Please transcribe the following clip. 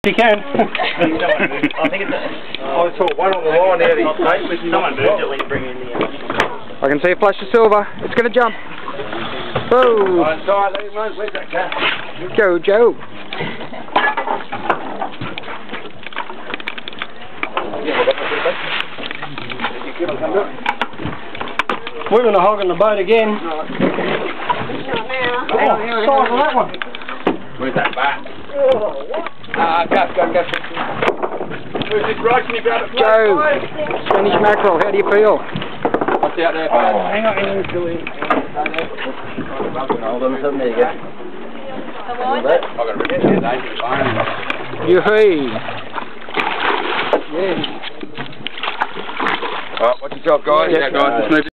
She can. I think it's I saw one on the line there. someone moved it when you bring in the I can see a flash of silver. It's going to jump. Whoa! Where's that cat? Jojo. We're going to hog on the boat again. Size of that one. Where's that bat? Go. Where's this rod? Can you grab it? Joe, Spanish Mackerel, how do you feel? What's out there, bud? Hang on, Hold on, something there you go. I've got to rip it down, dangerous line. Yoo-hoo! Yeah. Alright, watch yourself, guys. Yeah, guys.